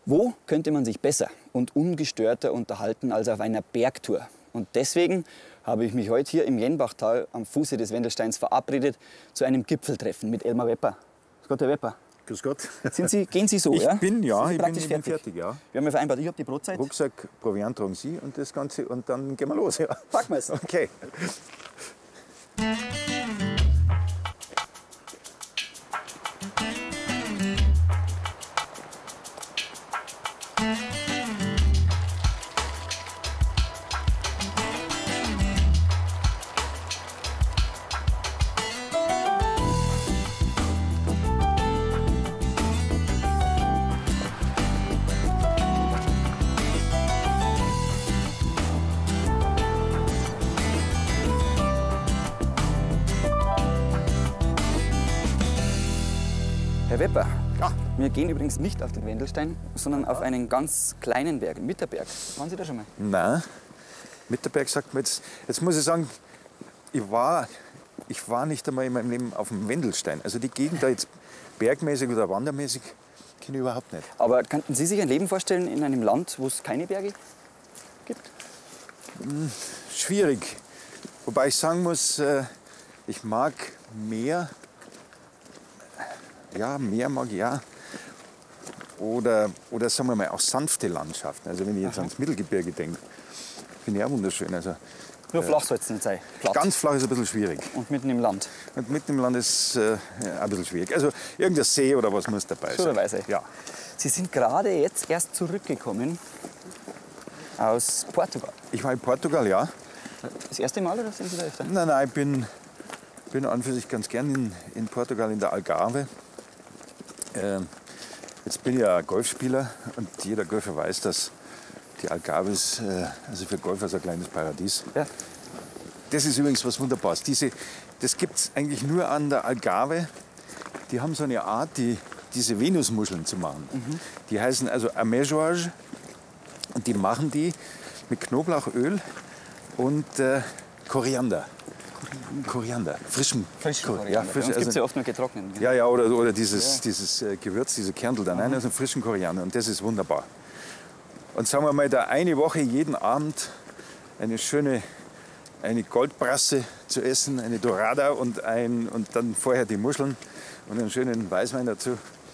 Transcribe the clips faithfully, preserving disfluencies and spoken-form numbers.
Wo könnte man sich besser und ungestörter unterhalten als auf einer Bergtour? Und deswegen habe ich mich heute hier im Jenbachtal am Fuße des Wendelsteins verabredet zu einem Gipfeltreffen mit Elmar Wepper. Grüß Gott, Herr Wepper. Grüß Gott. Sind Sie, gehen Sie so, ich ja? Bin, ja, Sie ich praktisch bin, ich bin fertig. fertig, ja. Wir haben ja vereinbart, ich habe die Brotzeit. Rucksack, Proviant tragen Sie und das Ganze und dann gehen wir los. Ja. Packen wir es. Okay. Herr Wepper, Ja. wir gehen übrigens nicht auf den Wendelstein, sondern auf einen ganz kleinen Berg, den Mitterberg. Waren Sie da schon mal? Nein, Mitterberg sagt mir jetzt. Jetzt muss ich sagen, ich war, ich war nicht einmal in meinem Leben auf dem Wendelstein. Also die Gegend da jetzt bergmäßig oder wandermäßig kenne ich überhaupt nicht. Aber könnten Sie sich ein Leben vorstellen in einem Land, wo es keine Berge gibt? Schwierig. Wobei ich sagen muss, äh, ich mag Meer. Ja, Meer mag ich ja. Oder, oder sagen wir mal auch sanfte Landschaften. Also wenn ich jetzt Aha. ans Mittelgebirge denke, finde ich auch wunderschön. Also Nur flach soll es nicht sein. Platt. ganz flach ist ein bisschen schwierig. Und mitten im Land. Und mitten im Land ist äh, ja, ein bisschen schwierig. Also irgendein See oder was muss dabei sein. Schönerweise. Ja. Sie sind gerade jetzt erst zurückgekommen aus Portugal. Ich war in Portugal, ja. Das erste Mal oder sind Sie da öfter? Nein, nein, ich bin, bin an und für sich ganz gern in, in Portugal, in der Algarve. Ähm, jetzt bin ich ja Golfspieler und jeder Golfer weiß, dass die Algarve ist äh, also für Golfer so ein kleines Paradies. Ja. Das ist übrigens was Wunderbares. Diese, das gibt es eigentlich nur an der Algarve. Die haben so eine Art, die, diese Venusmuscheln zu machen. Mhm. Die heißen also Ameijoage und die machen die mit Knoblauchöl und äh, Koriander. Koriander, frischem Frisch Kor- Koriander. Ja, Bei frisch, uns gibt es also, ja oft nur getrockneten. ja, ja, oder, oder dieses, Ja. dieses äh, Gewürz, diese Kernel da rein, also frischen Koriander. Und das ist wunderbar. Und sagen wir mal, da eine Woche jeden Abend eine schöne eine Goldbrasse zu essen, eine Dorada und, ein, und dann vorher die Muscheln und einen schönen Weißwein dazu.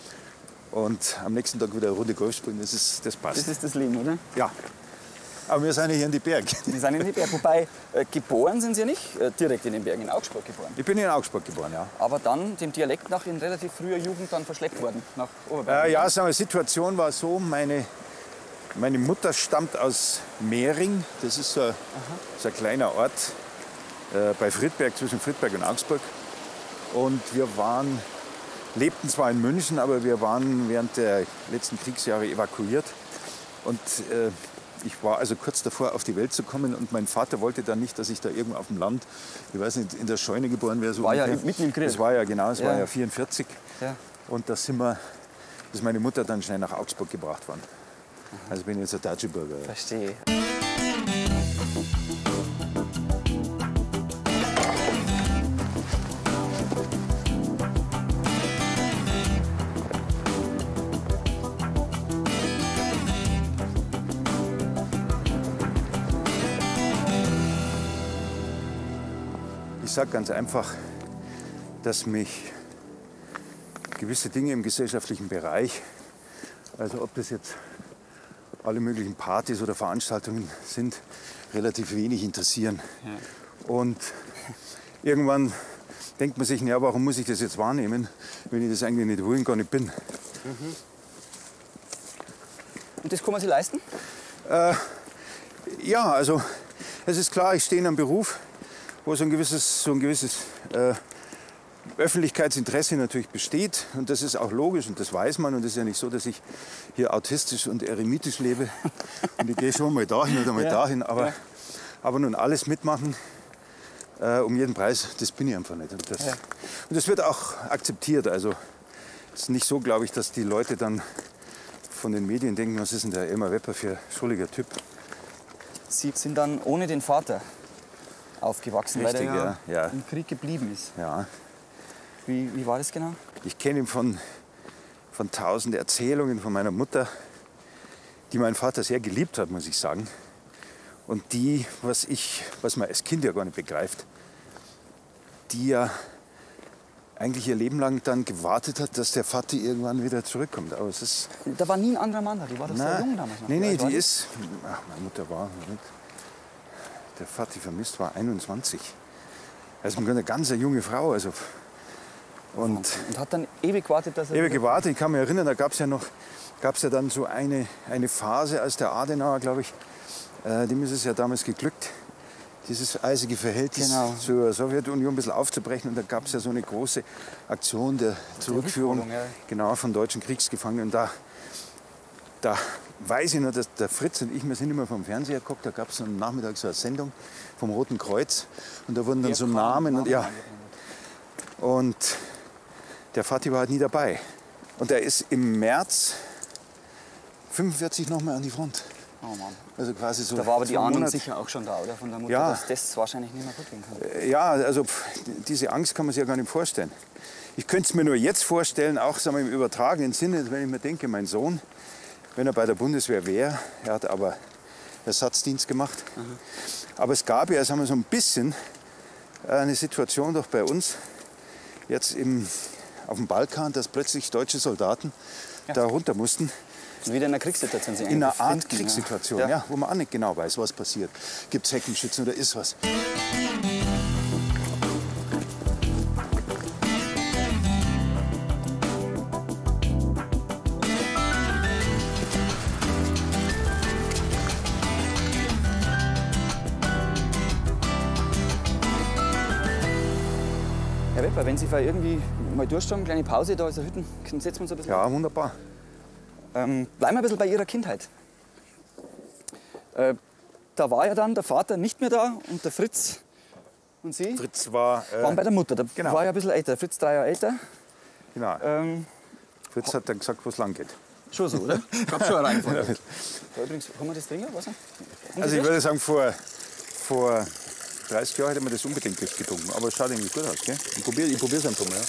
Und am nächsten Tag wieder eine Runde Golf spielen, das, ist, das passt. Das ist das Leben, oder? Ja. Aber wir sind ja hier in die Berge. Sie sind in den Bergen. Wobei, äh, geboren sind Sie ja nicht äh, direkt in den Bergen, in Augsburg geboren. Ich bin in Augsburg geboren, ja. Aber dann dem Dialekt nach in relativ früher Jugend dann verschleppt worden nach Oberbayern. Äh, ja, sagen wir, die Situation war so, meine, meine Mutter stammt aus Mehring. Das ist so, ein- so ein kleiner Ort äh, bei Friedberg, zwischen Friedberg und Augsburg. Und wir waren, lebten zwar in München, aber wir waren während der letzten Kriegsjahre evakuiert. Und äh, ich war also kurz davor, auf die Welt zu kommen. Und mein Vater wollte dann nicht, dass ich da irgendwo auf dem Land, ich weiß nicht, in der Scheune geboren wäre. So War ja ungefähr. mitten im Krieg. Das war ja genau, es Ja. war ja vierundvierzig. Ja. Und da sind wir, ist meine Mutter dann schnell nach Augsburg gebracht worden. Also bin ich jetzt ein deutscher Bürger. Verstehe. Ich sage ganz einfach, dass mich gewisse Dinge im gesellschaftlichen Bereich, also ob das jetzt alle möglichen Partys oder Veranstaltungen sind, relativ wenig interessieren. Und irgendwann denkt man sich, ja, warum muss ich das jetzt wahrnehmen, wenn ich das eigentlich nicht will und gar nicht bin. Und das kann man sich leisten? Ja, also es ist klar, ich stehe in einem Beruf, wo so ein gewisses, so ein gewisses äh, Öffentlichkeitsinteresse natürlich besteht. Und das ist auch logisch und das weiß man. Und es ist ja nicht so, dass ich hier autistisch und eremitisch lebe. Und ich gehe schon mal dahin oder mal Ja, dahin. Aber, ja. aber nun alles mitmachen, äh, um jeden Preis, das bin ich einfach nicht. Und das, Ja. und das wird auch akzeptiert. Also es ist nicht so, glaube ich, dass die Leute dann von den Medien denken, was ist denn der Elmar Wepper für ein schrulliger Typ. Sie sind dann ohne den Vater aufgewachsen, Richtig, weil der ja, ja, ja. im Krieg geblieben ist. Ja. Wie, wie war das genau? Ich kenne ihn von, von tausend Erzählungen von meiner Mutter. die mein Vater sehr geliebt hat, muss ich sagen. Und die, was, ich, was man als Kind ja gar nicht begreift, die ja eigentlich ihr Leben lang dann gewartet hat, dass der Vati irgendwann wieder zurückkommt. Aber es ist... Da war nie ein anderer Mann da, die war doch sehr jung damals noch. Nee, nee, die ist... Ach, meine Mutter war... Der Vati vermisst war einundzwanzig. Also eine ganz junge Frau. Also, und, und hat dann ewig gewartet, dass er... Ewig gewartet. Ich kann mich erinnern, da gab es ja noch... Gab es ja dann so eine, eine Phase, als der Adenauer, glaube ich, äh, dem ist es ja damals geglückt, dieses eisige Verhältnis genau. zur Sowjetunion ein bisschen aufzubrechen. Und da gab es ja so eine große Aktion der Zurückführung ja. genau, von deutschen Kriegsgefangenen. Und da, da weiß ich noch, dass der Fritz und ich, wir sind immer vom Fernseher geguckt, da gab es am Nachmittag so eine Sendung vom Roten Kreuz. Und da wurden dann der so Namen. Und, ja. und der Vati war halt nie dabei. Und er ist im März fünfundvierzig noch mal an die Front. Oh Mann. Also quasi so. Da war aber die Ahnung Monat. sicher auch schon da, oder? Von der Mutter, Ja. dass das wahrscheinlich nicht mehr gut gehen kann. Ja, also pff, diese Angst kann man sich ja gar nicht vorstellen. Ich könnte es mir nur jetzt vorstellen, auch sagen wir, im übertragenen Sinne, wenn ich mir denke, mein Sohn, wenn er bei der Bundeswehr wäre, er hat aber Ersatzdienst gemacht. Mhm. Aber es gab ja, sagen wir, so ein bisschen eine Situation doch bei uns, jetzt im, auf dem Balkan, dass plötzlich deutsche Soldaten ja. da runter mussten. Wieder in einer Kriegssituation sind. In einer Art finden, Kriegssituation, ja. ja, wo man auch nicht genau weiß, was passiert. Gibt es Heckenschützen oder ist was? Herr Wepper, wenn Sie vielleicht irgendwie mal durchschauen, kleine Pause da ist der Hütten, dann setzen wir uns ein bisschen. Ja, wunderbar. Ähm, bleiben wir ein bisschen bei Ihrer Kindheit. Äh, da war ja dann der Vater nicht mehr da und der Fritz und Sie Fritz war... Äh, waren bei der Mutter. Der genau. war ja ein bisschen älter. Fritz drei Jahre älter. Genau. Ähm, Fritz hat dann gesagt, wo es lang geht. schon so, oder? Ich hab schon eine Reihenfolge. Da übrigens, haben wir das Ding? Wasser? Also ich würde sagen, vor, vor dreißig Jahren hätte man das unbedingt getrunken. Aber es schaut eigentlich gut aus, gell? Ich probiere ich es einfach mal. Ja.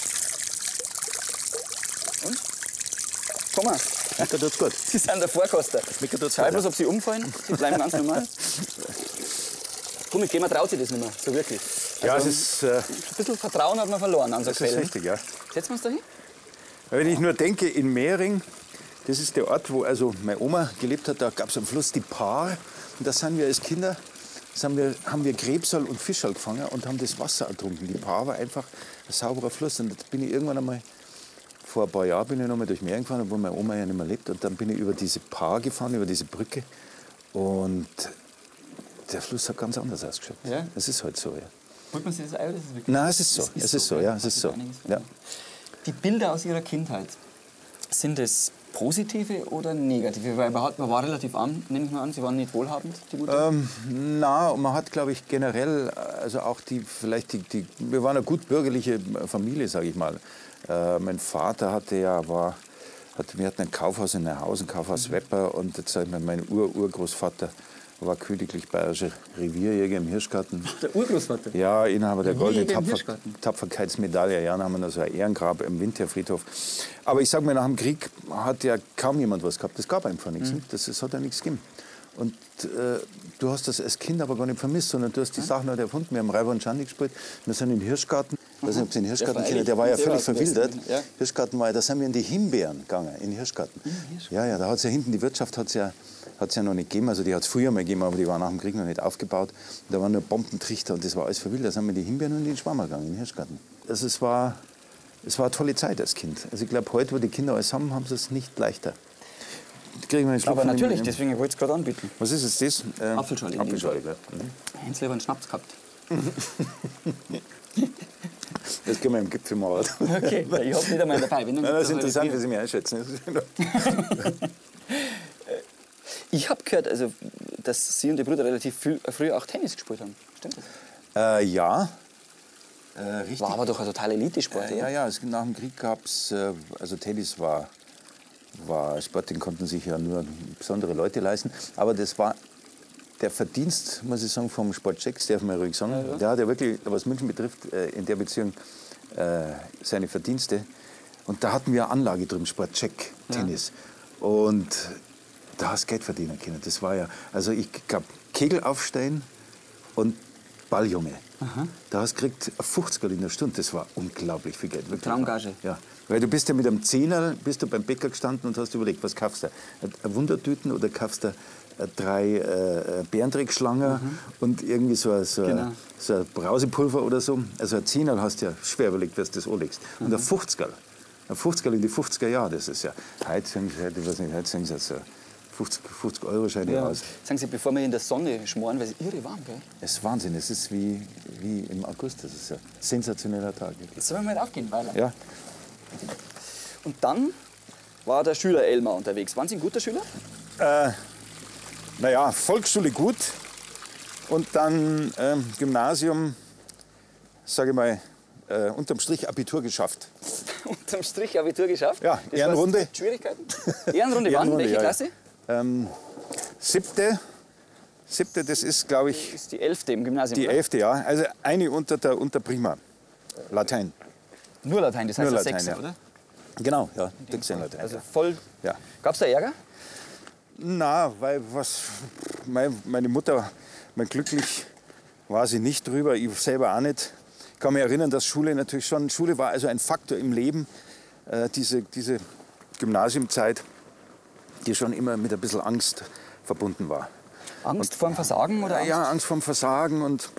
Und? Komm mal. Schmeckt tut's gut. Sie sind der Vorkoster. Schau bloß, ob Sie umfallen. Sie bleiben ganz normal. Komm, mit dem traut sich das nicht mehr, so wirklich. Also, ja, es ist... Äh, ein bisschen Vertrauen hat man verloren an so das ist Quellen. richtig, ja. Setzen wir uns da hin? Wenn ich nur denke, in Mehring, das ist der Ort, wo also meine Oma gelebt hat, da gab es am Fluss die Paar. Und da sind wir als Kinder, haben wir, haben wir Krebsal und Fischal gefangen und haben das Wasser ertrunken. Die Paar war einfach ein sauberer Fluss. Und da bin ich irgendwann einmal... Vor ein paar Jahren bin ich noch mal durch Mehring gefahren, wo meine Oma ja nicht mehr lebt. Und dann bin ich über diese Paar gefahren, über diese Brücke. Und der Fluss hat ganz anders ausgeschaut. Ja? Es ist halt so, ja. Holt man sich das ein, oder ist es wirklich? Nein, es ist so. Es ist es ist so, so, ja, es ist so. Ja. Die Bilder aus Ihrer Kindheit, sind es positive oder negative? Weil man war relativ arm, nehme ich mal an. Sie waren nicht wohlhabend, die Mutter? Ähm, na, man hat, glaube ich, generell, also auch die, vielleicht die, die, wir waren eine gut bürgerliche Familie, sage ich mal. Äh, mein Vater hatte ja, war, hat, wir hatten ein Kaufhaus in Neuhausen, Kaufhaus Wepper, und jetzt, sag ich mal, mein Ur-Urgroßvater war königlich bayerischer Revierjäger im Hirschgarten. Der Urgroßvater? Ja, Inhaber der goldenen Tapfer im Tapferkeitsmedaille. Ja, dann haben wir noch so ein Ehrengrab im Winterfriedhof. Aber ich sage mal, nach dem Krieg hat ja kaum jemand was gehabt. Es gab einfach nichts. Mhm. Das, das hat ja nichts gegeben. Und äh, du hast das als Kind aber gar nicht vermisst, sondern du hast die Sachen halt erfunden. Wir haben Räuber und Schandi gespielt. Wir sind im Hirschgarten. Ich weiß nicht, ob Sie den Hirschgarten kennen. Der war ja völlig verwildert. Ja. Hirschgarten war ja, da sind wir in die Himbeeren gegangen, in den Hirschgarten. Hirschgarten. Ja, ja, da hat es ja hinten, die Wirtschaft hat es ja, hat's ja noch nicht gegeben. Also die hat es früher mal gegeben, aber die war nach dem Krieg noch nicht aufgebaut. Und da waren nur Bombentrichter und das war alles verwildert. Da sind wir in die Himbeeren und in den Schwammer gegangen, in den Hirschgarten. Also es war, es war eine tolle Zeit als Kind. Also ich glaube, heute, wo die Kinder alles haben, haben sie es nicht leichter. Kriegen wir einen Schluck Aber von dem- natürlich, deswegen wollte ich es gerade anbieten. Was ist jetzt das? Ähm, Apfelschorle. Apfelschorle, gell? Heinz hat einen Schnaps gehabt. Das können wir im Gipfel machen. Okay, ich habe nicht einmal dabei. Wenn Nein, das ist interessant, wie Sie mich einschätzen. Ich habe gehört, also, dass Sie und Ihr Bruder relativ viel, früh auch Tennis gespielt haben. Stimmt das? Äh, ja. Äh, richtig. War aber doch ein total Elite-Sport, Äh, oder? ja, ja, es, nach dem Krieg gab es, äh, also Tennis war, war Sport, den konnten sich ja nur besondere Leute leisten. Aber das war der Verdienst, muss ich sagen, vom Sportcheck, das darf man ruhig sagen. Ja, ja. Der hat ja wirklich, was München betrifft, äh, in der Beziehung äh, seine Verdienste. Und da hatten wir eine Anlage drin, Sportcheck, Tennis. Ja. Und da hast du Geld verdienen können. Das war ja, also ich glaube, Kegel aufstellen und Balljunge. Aha. Da hast du gekriegt fünfzig in der Stunde. Das war unglaublich viel Geld. Traumgage. Ja. Weil du bist ja mit einem Zehner bist du beim Bäcker gestanden und hast überlegt, was kaufst du? Eine Wundertüten oder kaufst du drei äh, Bärendreckschlangen mhm. und irgendwie so ein, so, genau. so ein Brausepulver oder so. Also ein Zehner hast du ja schwer überlegt, was du das anlegst. Mhm. Und ein fünfziger. Ein fünfziger in die fünfziger Jahre, das ist ja, heute sagen sie, ich weiß nicht, heute sagen sie so fünfzig Euro Scheine ja. aus. Sagen Sie, bevor wir in der Sonne schmoren, weil es irre warm, gell? Es ist Wahnsinn, es ist wie, wie im August, das ist ein sensationeller Tag. Jetzt sollen wir mal aufgehen, weiter. Ja. Und dann war der Schüler Elmar unterwegs. Waren Sie ein guter Schüler? Äh, naja, Volksschule gut und dann ähm, Gymnasium, sage ich mal, äh, unterm Strich Abitur geschafft. Unterm Strich Abitur geschafft? Ja, das Ehrenrunde. Schwierigkeiten? Ehrenrunde, wann? Welche ja, Klasse? Ähm, siebte. Siebte, das ist, glaube ich... Das ist die elfte im Gymnasium, Die oder? elfte, ja. Also eine unter der unter Prima. Latein. Nur Latein, das heißt Nur das Latein, Sechste, ja. oder? Genau, ja. Latein, also ja. voll... Ja. Gab es da Ärger? Na, weil was... Mein, meine Mutter, mein glücklich war sie nicht drüber, ich selber auch nicht. Ich kann mich erinnern, dass Schule natürlich schon... Schule war also ein Faktor im Leben. Äh, diese, diese Gymnasiumzeit, die schon immer mit ein bisschen Angst verbunden war. Angst vorm Versagen? Oder Angst? Ja, Angst vorm Versagen und,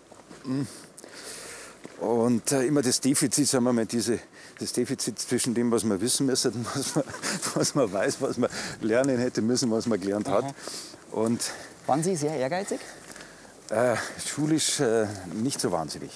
und äh, immer das Defizit, sagen wir mal, diese, das Defizit zwischen dem, was man wissen müsste, was man, was man weiß, was man lernen hätte müssen, was man gelernt hat. Und, waren Sie sehr ehrgeizig? Äh, schulisch äh, nicht so wahnsinnig.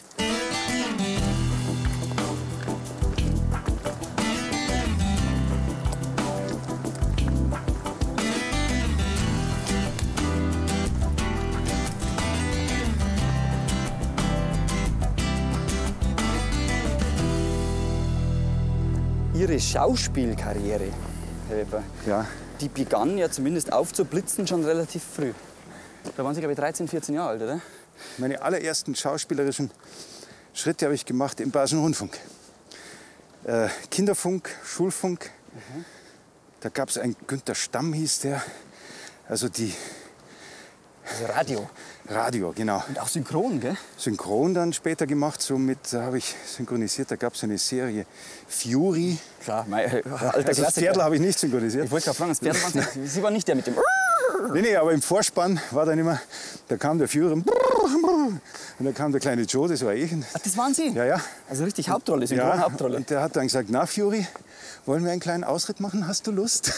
Ihre Schauspielkarriere, Herr Wepper, ja. die begann ja zumindest aufzublitzen schon relativ früh. Da waren Sie, glaube ich, dreizehn, vierzehn Jahre alt, oder? Meine allerersten schauspielerischen Schritte habe ich gemacht im Bayerischen Rundfunk. Äh, Kinderfunk, Schulfunk. Mhm. Da gab es einen Günther Stamm, hieß der. Also die... Also Radio. Radio, genau. Und auch synchron, gell? Synchron dann später gemacht, so mit, da habe ich synchronisiert, da gab es eine Serie Fury. Klar, mein äh, alter also das Pferdl habe ich nicht synchronisiert. Ich wollte gerade fragen, das Pferdl waren Sie, Sie waren nicht der mit dem... Nee, nee, aber im Vorspann war dann immer, da kam der Führer und da kam der kleine Joe, das war ich. Ach, das waren Sie? Ja, ja. Also richtig Hauptrolle, synchron ja, Hauptrolle. Und der hat dann gesagt, na Fury, wollen wir einen kleinen Ausritt machen, hast du Lust?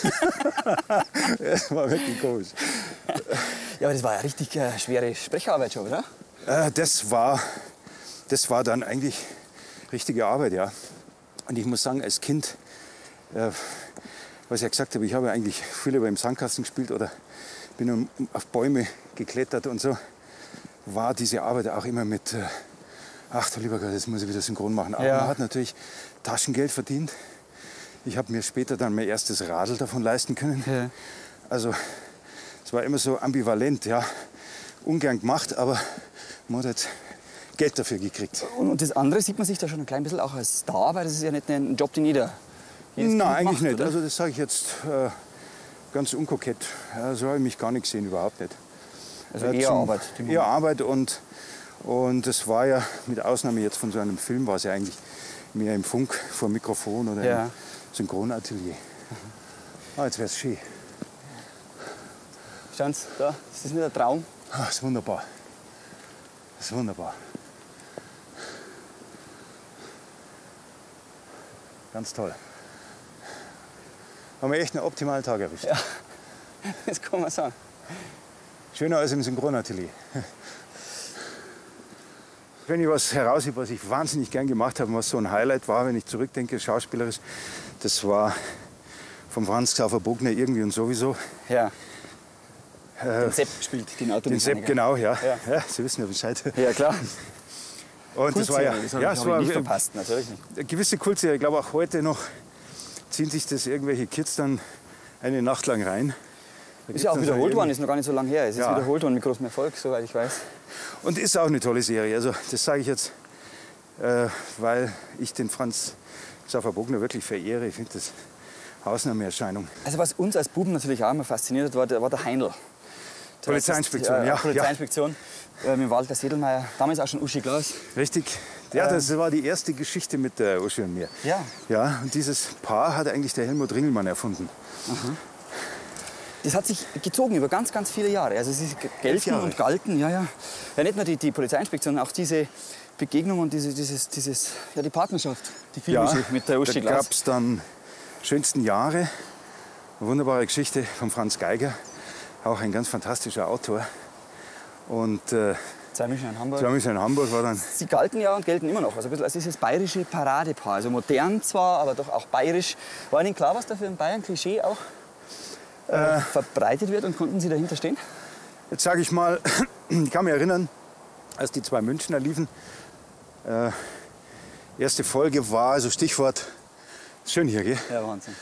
Das war wirklich komisch. Ja, aber das war ja richtig äh, schwere Sprecharbeit schon, oder? Äh, das, war, das war dann eigentlich richtige Arbeit, ja. Und ich muss sagen, als Kind, äh, was ich ja gesagt habe, ich habe eigentlich viel über im Sandkasten gespielt oder bin auf Bäume geklettert und so, war diese Arbeit auch immer mit, äh, ach du lieber Gott, jetzt muss ich wieder synchron machen. Aber ja. Man hat natürlich Taschengeld verdient. Ich habe mir später dann mein erstes Radl davon leisten können. Ja. Also es war immer so ambivalent, ja, ungern gemacht, aber man hat jetzt Geld dafür gekriegt. Und das andere sieht man sich da schon ein klein bisschen auch als Star, weil das ist ja nicht ein Job, den jeder... Nein, eigentlich macht, nicht. Oder? Also das sage ich jetzt äh, ganz unkokett. Ja, so habe ich mich gar nicht gesehen, überhaupt nicht. Also eher Zum, Arbeit? Eher Arbeit und, und das war ja, mit Ausnahme jetzt von so einem Film, war es ja eigentlich mehr im Funk, vor dem Mikrofon oder ja. im Synchronatelier. Mhm. Ah, jetzt wäre es schön. Schauen Sie, da, das ist nicht ein Traum. Ah, das ist wunderbar. Das ist wunderbar. Ganz toll. Haben wir echt einen optimalen Tag erwischt. Ja, das kann man sagen. Schöner als im Synchronatelier. Wenn ich was heraushebe, was ich wahnsinnig gern gemacht habe, was so ein Highlight war, wenn ich zurückdenke, schauspielerisch, das war vom Franz Xaver Bogner irgendwie und sowieso. Ja. Äh, den Sepp gespielt, den Automechaniker. Den Sepp, genau, ja. Ja. Ja, Sie wissen ja Bescheid. Ja, klar. Und das war ja, das ja, ich, es war nicht verpasst, natürlich nicht. Eine gewisse Kultserie. Ich glaube auch heute noch ziehen sich das irgendwelche Kids dann eine Nacht lang rein. Da ist ja auch wiederholt so worden, ist noch gar nicht so lange her. Es ist ja. wiederholt worden mit großem Erfolg, soweit ich weiß. Und ist auch eine tolle Serie. Also das sage ich jetzt, äh, weil ich den Franz Xaver Bogner wirklich verehre. Ich finde das Ausnahmeerscheinung. Also was uns als Buben natürlich auch immer fasziniert hat, war der, war der Heindl. Polizeiinspektion, äh, ja. Polizeiinspektion äh, mit Walter Sedelmeier, damals auch schon Uschi Glas. Richtig. Ja, das war die erste Geschichte mit der Uschi und mir. Ja. Ja, und dieses Paar hat eigentlich der Helmut Ringelmann erfunden. Mhm. Das hat sich gezogen über ganz, ganz viele Jahre. Also sie gelten und galten, ja, ja. Ja, nicht nur die, die Polizeiinspektion, auch diese Begegnung und diese, dieses, dieses, ja, die Partnerschaft, die Filmuschi Ja, mit der Uschi da Glas. gab es dann schönsten Jahre, eine wunderbare Geschichte von Franz Geiger, auch ein ganz fantastischer Autor. Und äh, Zwei München in Hamburg. Zwei München in Hamburg war dann. Sie galten ja und gelten immer noch. Also ein bisschen als dieses bayerische Paradepaar. Also modern zwar, aber doch auch bayerisch. War Ihnen klar, was da für ein Bayern-Klischee auch äh, äh, verbreitet wird, und konnten Sie dahinter stehen? Jetzt sage ich mal, ich kann mich erinnern, als die zwei Münchner liefen. Äh, erste Folge war, also Stichwort, schön hier, gell? Ja, Wahnsinn.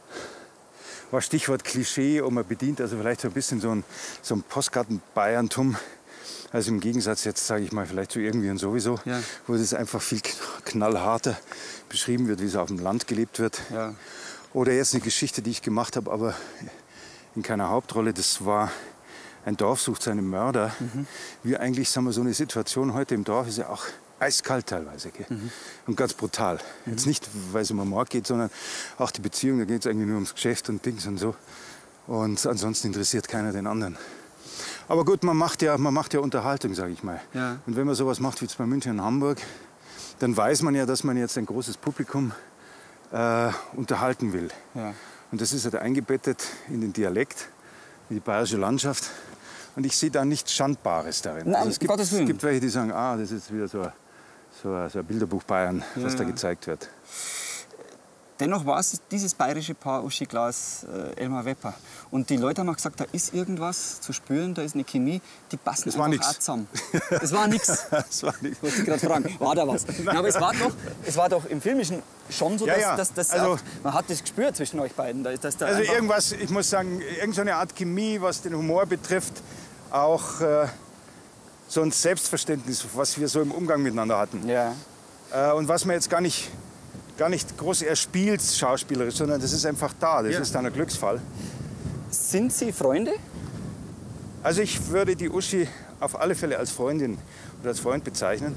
War Stichwort Klischee, und man bedient also vielleicht so ein bisschen so ein, so ein Postkarten-Bayerntum. Also im Gegensatz jetzt, sage ich mal, vielleicht zu irgendwie und sowieso, ja. wo das einfach viel knallharter beschrieben wird, wie es auf dem Land gelebt wird. Ja. Oder jetzt eine Geschichte, die ich gemacht habe, aber in keiner Hauptrolle. Das war ein Dorf sucht seinen Mörder. Mhm. Wie eigentlich, sagen wir, so eine Situation heute im Dorf ist ja auch eiskalt teilweise. Gell? Mhm. Und ganz brutal. Mhm. Jetzt nicht, weil es um einen Mord geht, sondern auch die Beziehung, da geht es eigentlich nur ums Geschäft und Dings und so. Und ansonsten interessiert keiner den anderen. Aber gut, man macht ja, man macht ja Unterhaltung, sage ich mal. Ja. Und wenn man sowas macht wie bei München und Hamburg, dann weiß man ja, dass man jetzt ein großes Publikum äh, unterhalten will. Ja. Und das ist halt eingebettet in den Dialekt, in die bayerische Landschaft. Und ich sehe da nichts Schandbares darin. Nein, also es, gibt, Gottes Willen. es gibt welche, die sagen, ah, das ist wieder so ein, so ein, so ein Bilderbuch Bayern, ja, was da ja. gezeigt wird. Dennoch war es dieses bayerische Paar Uschi Glas, äh, Elmar Wepper. Und die Leute haben auch gesagt, da ist irgendwas zu spüren, da ist eine Chemie, die passen das war einfach nix. auch zusammen. Das war nichts. Das war nichts. Ich wollte gerade fragen, war da was? Nein, aber es war, doch, es war doch im Filmischen schon so, ja, dass, ja. dass, dass also, auch, man hat das gespürt zwischen euch beiden. Da, dass da also einfach irgendwas, ich muss sagen, irgendeine Art Chemie, was den Humor betrifft, auch äh, so ein Selbstverständnis, was wir so im Umgang miteinander hatten. Ja. Äh, und was man jetzt gar nicht, gar nicht groß erspielt schauspielerisch, sondern das ist einfach da, das ja. ist dann ein Glücksfall. Sind Sie Freunde? Also ich würde die Uschi auf alle Fälle als Freundin oder als Freund bezeichnen.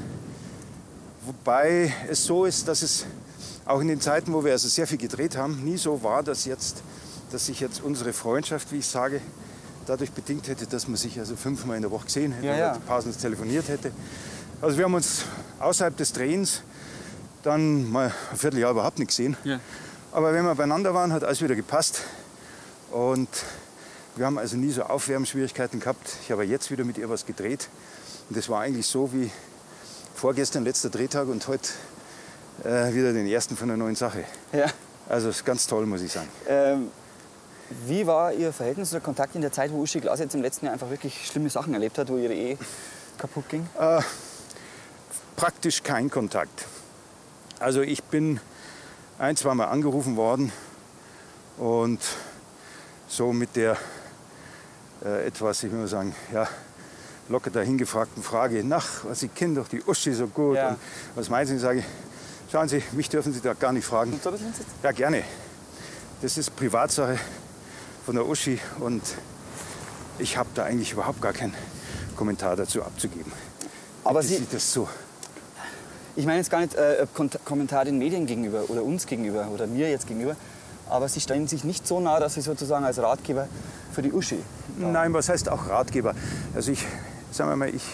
Wobei es so ist, dass es auch in den Zeiten, wo wir also sehr viel gedreht haben, nie so war, dass, jetzt, dass sich jetzt unsere Freundschaft, wie ich sage, dadurch bedingt hätte, dass man sich also fünfmal in der Woche gesehen hätte, ja, ja. oder pausenlos telefoniert hätte. Also wir haben uns außerhalb des Drehens dann mal ein Vierteljahr überhaupt nicht gesehen. Ja. Aber wenn wir beieinander waren, hat alles wieder gepasst. Und wir haben also nie so Aufwärmschwierigkeiten gehabt. Ich habe jetzt wieder mit ihr was gedreht. Und das war eigentlich so wie vorgestern letzter Drehtag und heute äh, wieder den ersten von einer neuen Sache. Ja. Also ist ganz toll, muss ich sagen. Ähm, wie war Ihr Verhältnis oder Kontakt in der Zeit, wo Uschi Glas jetzt im letzten Jahr einfach wirklich schlimme Sachen erlebt hat, wo ihre Ehe kaputt ging? Äh, praktisch kein Kontakt. Also ich bin ein, zweimal angerufen worden und so mit der äh, etwas, ich will mal sagen, ja, locker dahingefragten Frage, nach, was ich kenne doch die Uschi so gut. Ja. Und was meinen Sie? Sage ich, schauen Sie, mich dürfen Sie da gar nicht fragen. Und so das jetzt? Ja, gerne. Das ist Privatsache von der Uschi und ich habe da eigentlich überhaupt gar keinen Kommentar dazu abzugeben. Aber Bitte Sie, Sie das so. ich meine jetzt gar nicht äh, Kont- Kommentar den Medien gegenüber oder uns gegenüber oder mir jetzt gegenüber, aber Sie stellen sich nicht so nah, dass Sie sozusagen als Ratgeber für die Uschi. Nein, was heißt auch Ratgeber? Also ich, sagen wir mal, ich,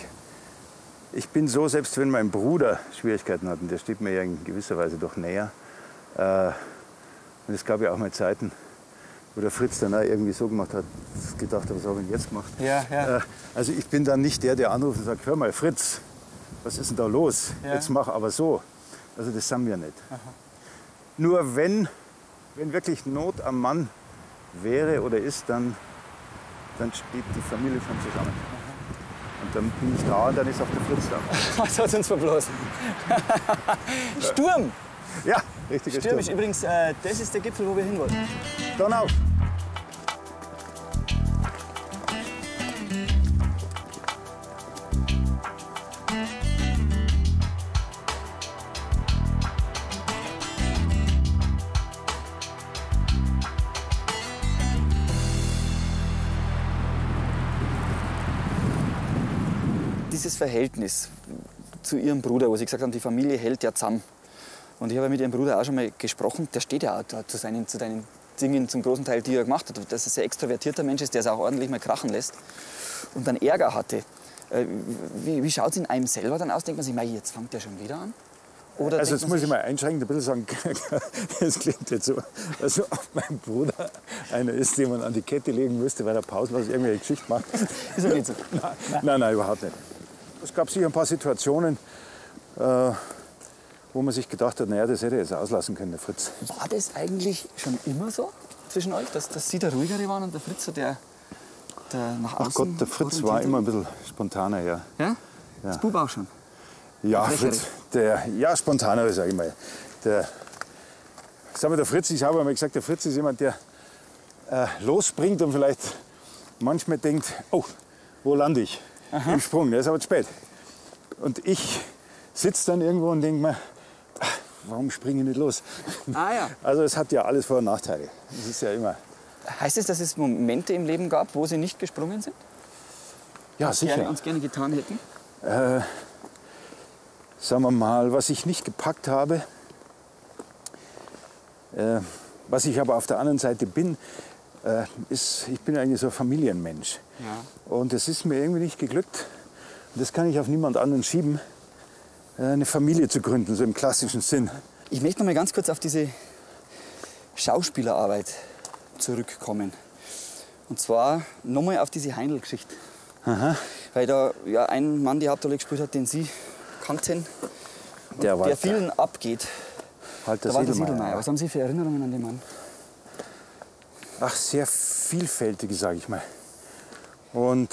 ich bin so, selbst wenn mein Bruder Schwierigkeiten hat, und der steht mir ja in gewisser Weise doch näher, äh, und es gab ja auch mal Zeiten, wo der Fritz dann auch irgendwie so gemacht hat, gedacht hat, was habe ich denn jetzt gemacht? Ja, ja. Äh, also ich bin dann nicht der, der anruft und sagt, hör mal Fritz, was ist denn da los? Ja. Jetzt mach aber so. Also das sind wir nicht. Aha. Nur wenn, wenn wirklich Not am Mann wäre oder ist, dann, dann steht die Familie schon zusammen. Aha. Und dann bin ich da und dann ist auch der Fritz da. Was hat uns verblasen? Sturm! Ja, richtiger Sturm ist Sturm. übrigens, äh, das ist der Gipfel, wo wir hin wollen. Dann auf. dieses Verhältnis zu Ihrem Bruder, wo Sie gesagt haben, die Familie hält ja zusammen. Und ich habe mit Ihrem Bruder auch schon mal gesprochen, der steht ja auch da zu, seinen, zu deinen Dingen zum großen Teil, die er gemacht hat. Dass er ein sehr extrovertierter Mensch ist, der es auch ordentlich mal krachen lässt und dann Ärger hatte. Wie, wie schaut es in einem selber dann aus? Denkt man sich, mei, jetzt fängt der schon wieder an? Oder also jetzt muss sich, ich mal einschränken, ein bisschen sagen, das klingt jetzt so, also ob mein Bruder einer ist, den man an die Kette legen müsste, weil er pausenlos irgendwelche Geschichten macht. Ist er nicht so? Nein, nein, nein, überhaupt nicht. Es gab sicher ein paar Situationen, äh, wo man sich gedacht hat, naja, das hätte er jetzt auslassen können, der Fritz. War das eigentlich schon immer so zwischen euch, dass, dass Sie der Ruhigere waren und der Fritz so der, der nach außen? Ach Gott, der Fritz war immer ein bisschen spontaner, ja. Ja? Ja. Das Bub auch schon? Ja, Der Fritz, der, ja, spontaner, sag ich mal. Der, sag mal, der Fritz, ich habe einmal gesagt, der Fritz ist jemand, der äh, losspringt und vielleicht manchmal denkt, oh, wo lande ich? Aha. Im Sprung, der ist aber zu spät. Und ich sitze dann irgendwo und denke mir, ach, warum springe ich nicht los? Ah, ja. Also es hat ja alles Vor- und Nachteile. Das ist ja immer. Heißt es, dass es Momente im Leben gab, wo Sie nicht gesprungen sind? Ja, was sicher. Gerne, uns gerne getan hätten? Äh, sagen wir mal, was ich nicht gepackt habe, äh, was ich aber auf der anderen Seite bin, äh, ist, ich bin eigentlich so ein Familienmensch. Ja. Und es ist mir irgendwie nicht geglückt, und das kann ich auf niemand anderen schieben, äh, eine Familie zu gründen, so im klassischen Sinn. Ich möchte noch mal ganz kurz auf diese Schauspielerarbeit zurückkommen. Und zwar nochmal auf diese Heindl-Geschichte. Weil da ja, ein Mann die Hauptrolle gespielt hat, den Sie kannten, Der, der vielen abgeht. Walter Da war der Siedelmeier. Siedelmeier. Was haben Sie für Erinnerungen an den Mann? Ach, sehr vielfältige, sage ich mal. Und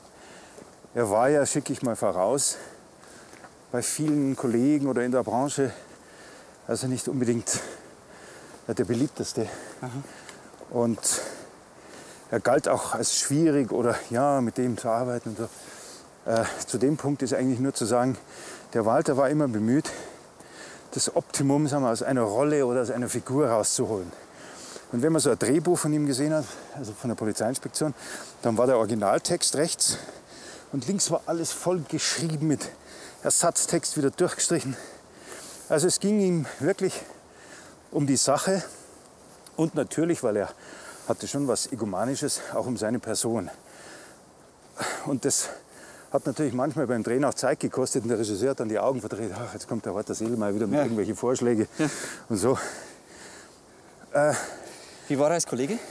er war ja, schicke ich mal voraus, bei vielen Kollegen oder in der Branche, also nicht unbedingt der beliebteste. Aha. Und er galt auch als schwierig oder ja, mit dem zu arbeiten. Und so. Äh, zu dem Punkt ist eigentlich nur zu sagen, der Walter war immer bemüht, das Optimum, sagen wir, aus einer Rolle oder aus einer Figur rauszuholen. Und wenn man so ein Drehbuch von ihm gesehen hat, also von der Polizeiinspektion, dann war der Originaltext rechts und links war alles voll geschrieben mit Ersatztext wieder durchgestrichen. Also es ging ihm wirklich um die Sache und natürlich, weil er hatte schon was Egomanisches, auch um seine Person. Und das hat natürlich manchmal beim Drehen auch Zeit gekostet und der Regisseur hat dann die Augen verdreht. Ach, jetzt kommt der Walter Siedelmeier wieder mit Ja. irgendwelchen Vorschlägen Ja. und so. Äh, Wie war er als Kollege?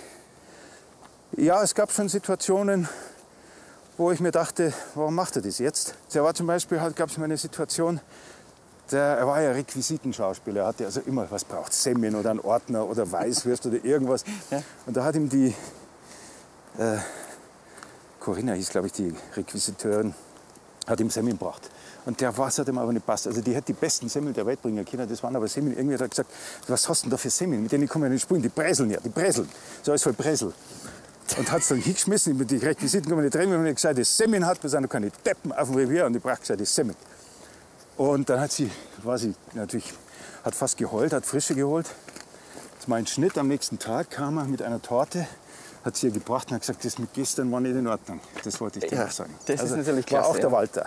ja, es gab schon Situationen, wo ich mir dachte, warum macht er das jetzt? Er war zum Beispiel, halt, gab es mal eine Situation, der, er war ja Requisitenschauspieler, er hatte also immer was braucht, Semmeln oder einen Ordner oder Weißwürst oder irgendwas. Ja. Und da hat ihm die, äh, Corinna hieß glaube ich die Requisiteurin, hat ihm Semmeln gebracht. Und der was hat ihm aber nicht passt. Also die hätte die besten Semmeln der Welt bringen können. Das waren aber Semmeln. Irgendwie hat er gesagt, was hast du denn da für Semmeln? Mit denen kann man nicht spielen. Die präseln ja, die präseln. So ist voll Präsel. Und hat es dann hingeschmissen. Mit den Requisiten kann man nicht reden, wenn man nicht gescheite Semmeln hat. Wir sind noch keine Deppen auf dem Revier und die braucht gescheite Semmeln. Und dann hat sie, war sie natürlich, hat fast geheult, hat Frische geholt. Das ist mein Schnitt. Am nächsten Tag kam er mit einer Torte, hat sie ihr gebracht und hat gesagt, das mit gestern war nicht in Ordnung. Das wollte ich dir Ja, auch sagen. das ist also, natürlich war klasse, auch der ja. Walter.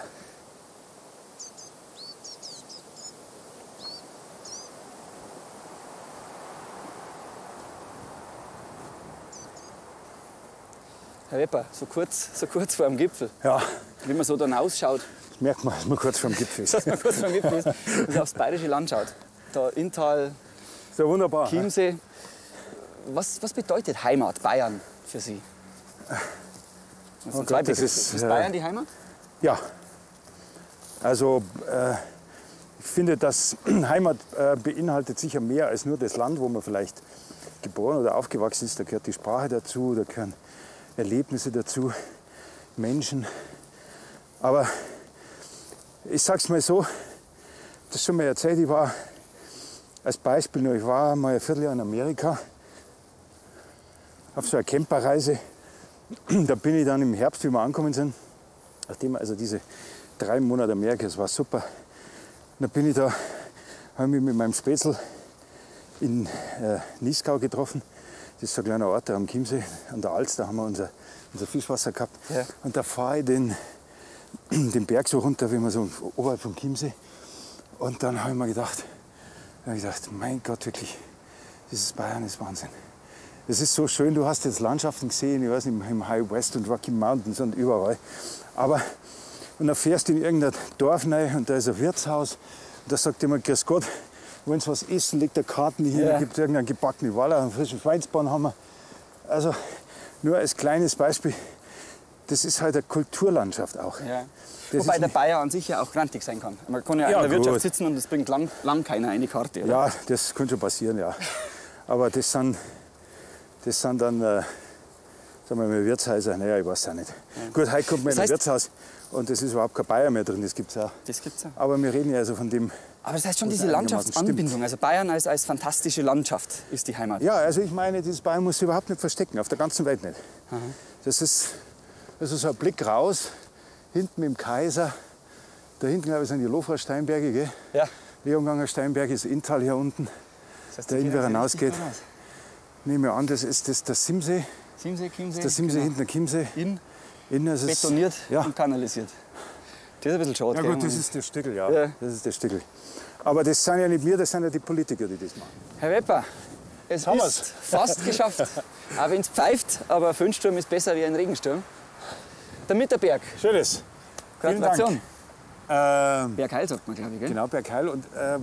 Herr Wepper, so kurz, so kurz vor dem Gipfel, Ja, wie man so dann ausschaut, das merkt man, dass man kurz vor dem Gipfel ist. dass man kurz vor dem Gipfel ist, wenn man aufs bayerische Land schaut. Da Inntal, Ist ja wunderbar. Ne? Chiemsee. Was, was bedeutet Heimat, Bayern, für Sie? Das sind Oh zwei Gott, das Begriffe. ist, Ist äh, Bayern die Heimat? Ja. Also äh, ich finde, dass Heimat äh, beinhaltet sicher mehr als nur das Land, wo man vielleicht geboren oder aufgewachsen ist. Da gehört die Sprache dazu, da gehören Erlebnisse dazu, Menschen. Aber ich sag's mal so, das schon mal erzählt, ich war als Beispiel nur, ich war mal ein Vierteljahr in Amerika auf so einer Camperreise. Da bin ich dann im Herbst, wie wir angekommen sind, nachdem also diese drei Monate Amerika, das war super. Und dann bin ich da, habe mich mit meinem Spätzl in äh, Niesgau getroffen. Das ist so ein kleiner Ort da am Chiemsee, an der Alz, da haben wir unser, unser Fischwasser gehabt. Ja. Und da fahre ich den den Berg so runter, wie man so oberhalb vom Chiemsee. Und dann habe ich mir gedacht, hab ich gedacht, mein Gott, wirklich, dieses Bayern ist Wahnsinn. Es ist so schön, du hast jetzt Landschaften gesehen, ich weiß nicht, im High West und Rocky Mountains und überall. Aber, und dann fährst du in irgendein Dorf rein und da ist ein Wirtshaus. Und da sagt jemand, grüß Gott, wollen Sie was essen, legt der Karten hier, Ja. gibt irgendeinen gebackenen Waller, einen frischen Schweinsborn haben wir. Also, nur als kleines Beispiel, das ist halt eine Kulturlandschaft auch. Ja. Das Wobei ist der nicht- Bayer an sich ja auch grantig sein kann. Man kann ja, Ja, in der Wirtschaft gut. sitzen und es bringt lang, lang keiner eine Karte. Oder? Ja, das könnte schon passieren, ja. Aber das sind, das sind dann, äh, sagen wir mal, Wirtshäuser. Naja, ich weiß es auch nicht. Gut, heute kommt man Das in ein heißt- Wirtshaus und das ist überhaupt kein Bayer mehr drin, das gibt's auch. Das gibt's ja. Aber wir reden ja also von dem. Aber das heißt schon Was diese einigermaßen Landschaftsanbindung. Also Bayern als, als fantastische Landschaft ist die Heimat. Ja, also ich meine, dieses Bayern muss sich überhaupt nicht verstecken, auf der ganzen Welt nicht. Das ist also so ein Blick raus, hinten im Kaiser. Da hinten, glaube ich, sind die Lofra Steinberge, gell? Ja. Leonganger Steinberg ist Inntal hier unten. Das heißt, Der die in gehen wer jetzt hinausgeht. nicht mehr raus. Nehmen wir an, das ist das der Simsee. Chiemsee, Chiemsee. Der Simsee genau. hinten, der Chiemsee. In, Innen ist es betoniert Ja. und kanalisiert. Das ist ein bisschen schade. Ja gell? gut, das ist der Stickel, ja. Ja. Das ist der Stickel. Aber das sind ja nicht wir, das sind ja die Politiker, die das machen. Herr Wepper, es Haben ist wir's. fast geschafft. Auch wenn es pfeift, aber ein Föhnsturm ist besser wie ein Regensturm. Der Mitterberg. Schönes. Vielen Dank. Gratulation. Ähm, Bergheil sagt man, glaube ich, gell? genau, Bergheil. Und äh,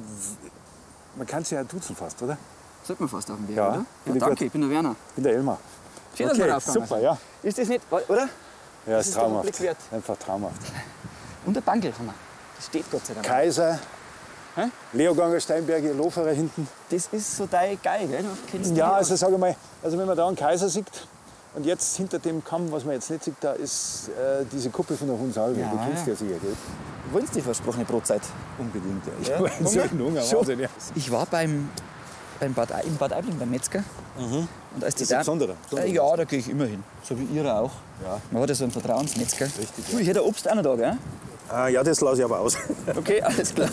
man kann sich ja duzen fast, oder? Sollte man fast auf dem Berg, Ja, oder? Ja, finde ich danke, gut. ich bin der Werner. Ich bin der Elmar. Schön, dass wir raufgegangen super, sind. ja. Ist das nicht, oder? Ja, ist ist doch ein traumhaft. Blick wert. Einfach traumhaft. Und der Bangel haben wir. Das steht Gott sei Dank. Kaiser, Hä? Leoganger Steinberge, Loferer hinten. Das ist so dein Geil, gell? Du kennst Ja, die- also sage ich mal, also wenn man da einen Kaiser sieht und jetzt hinter dem Kamm, was man jetzt nicht sieht, da ist äh, diese Kuppe von der Hohen Salve. Ja, Die kennst du ja. ja sicher, gell? Wollen Sie die versprochene Brotzeit? Unbedingt, ja. Ich Ja, war in so Hunger? einem Hunger, Schon. Wahnsinn, ja. Ich war beim, beim Bad, Ei- in Bad Aibling beim Metzger. Und als die Das ist ein Dame- besonderer, besonderer Äh, ja, da gehe ich immer hin. So wie ihr auch. Ja. Man hat ja so einen Vertrauensmetzger. Richtig, Du, hier der Obst auch noch da, gell? Ah, ja, das lasse ich aber aus. Okay, alles klar.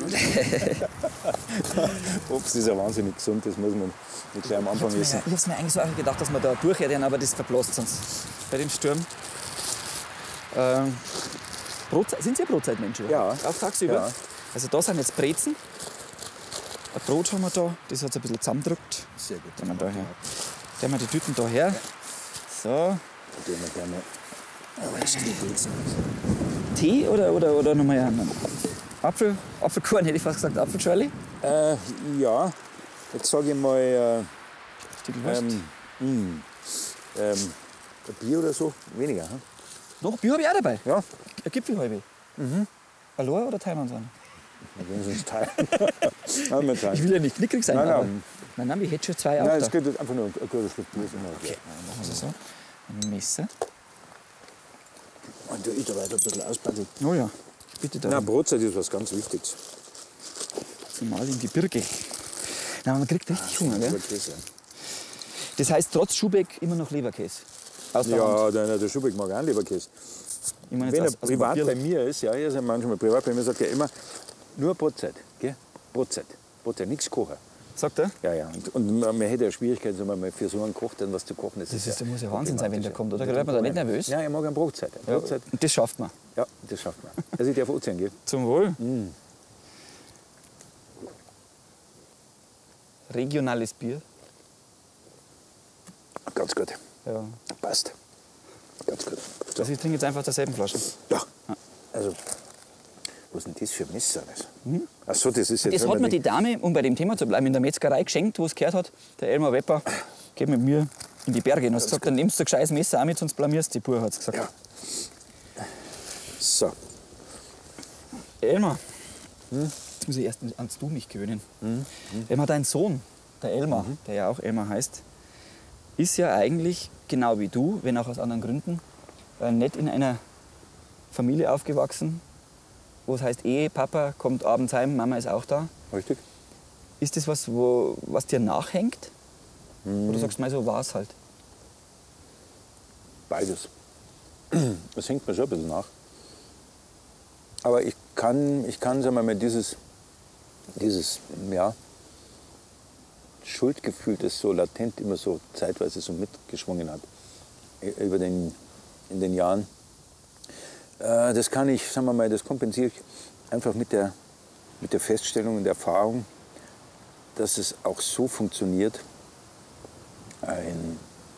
Obst ist ja wahnsinnig gesund, das muss man nicht gleich am Anfang Ich essen. habe mir eigentlich so auch gedacht, dass wir da durchhätten, aber das verblasst sonst bei dem Sturm. Ähm, Brotzeit, sind Sie ein Brotzeitmensch? Ja. Auch tagsüber? Ja. Also da sind jetzt Brezen. Ein Brot haben wir da, das hat es ein bisschen zusammengedrückt. Sehr gut. Dann haben wir da her. Dann haben wir die Tüten da her. So. Den wir gerne. Tee oder, oder, oder nochmal einen Apfel, Apfelkorn, hätte ich fast gesagt, Apfelschorle. Äh, ja, jetzt sage ich mal, äh, Stückel Wurst. ähm, mh, ähm, ein Bier oder so, weniger. Hm? Noch Bier habe ich auch dabei. Ja, Ein Gipfelhalbe. Mhm. Allein oder teilen wir uns an? dann können Sie uns teilen. Nein, wir teilen. Ich will ja nicht knickrig sein, Nein, aber... nein. Nein, nein, ich hätte schon zwei auch Nein, da. es geht jetzt einfach nur ein gutes Stück Bier. ist immer okay. Machen wir so. Ein Messer. Und ich da weiter ein bisschen auspacken. Oh ja, bitte da. Na, Brotzeit ist was ganz Wichtiges. Zumal im Gebirge. Na, man kriegt richtig Hunger, gell? Käse. Das heißt, trotz Schubeck immer noch Leberkäse. Aus der Hand. Ja, der, der Schubeck mag auch einen Leberkäse. Ich meine, Wenn er jetzt aus- aus dem privat Bier- bei mir ist, ja, er ist ja manchmal privat bei mir, sagt er immer, nur Brotzeit. Gell? Brotzeit. Brotzeit, nichts kochen. Sagt er? Ja, ja. Und, und man, man hätte ja Schwierigkeiten, wenn man mal für so einen Koch dann was zu kochen. Das, Das ist, ja muss ja Wahnsinn sein, wenn der kommt, oder? Ja, Wird man da nicht nervös? Ja, ich mag eine Brotzeit. Eine Ja, Brotzeit. und das schafft man. Ja, das schafft man. Also ich darf Ozean gehen. Zum Wohl. Mm. Regionales Bier. Ganz gut. Ja. Passt. Ganz gut. So. Also ich trinke jetzt einfach aus derselben Flasche. Ja. Also, was ist denn das für ein Messer? Das? Ach so, das ist jetzt... Das wenn hat mir man die Dame, um bei dem Thema zu bleiben, in der Metzgerei geschenkt, wo es gehört hat. Der Elmar Wepper geht mit mir in die Berge. Und hat gesagt, dann nimmst du ein gescheites Messer auch mit, sonst blamierst du die Pur, hat sie gesagt. Ja. So. Elmar, jetzt muss ich erst ans Du mich gewöhnen. Elmar, dein Sohn, der Elmar, der ja auch Elmar heißt, ist ja eigentlich genau wie du, wenn auch aus anderen Gründen, äh, nicht in einer Familie aufgewachsen, wo es heißt, Ehe, Papa kommt abends heim, Mama ist auch da. Richtig? Ist das was, wo, was dir nachhängt? Oder sagst du mal, so war es halt? Beides. Das hängt mir schon ein bisschen nach. Aber ich kann, ich kann sagen wir mal, dieses, dieses ja, Schuldgefühl, das so latent immer so zeitweise so mitgeschwungen hat, über den, in den Jahren, Äh, das kann ich, sagen wir mal, das kompensiere ich einfach mit der, mit der Feststellung und der Erfahrung, dass es auch so funktioniert, ein,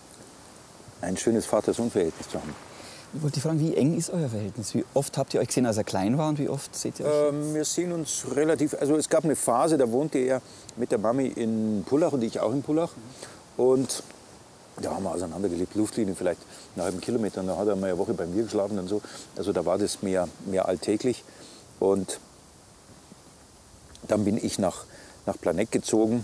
ein schönes Vater-Sohn-Verhältnis zu haben. Ich wollte fragen, wie eng ist euer Verhältnis? Wie oft habt ihr euch gesehen, als er klein war, und wie oft seht ihr euch? Ähm, wir sehen uns relativ, also es gab eine Phase, da wohnte er mit der Mami in Pullach und ich auch in Pullach. Und da haben wir auseinandergelebt, Luftlinie vielleicht einen halben Kilometer. Und da hat er mal eine Woche bei mir geschlafen und so. Also da war das mehr, mehr alltäglich. Und dann bin ich nach, nach Planegg gezogen.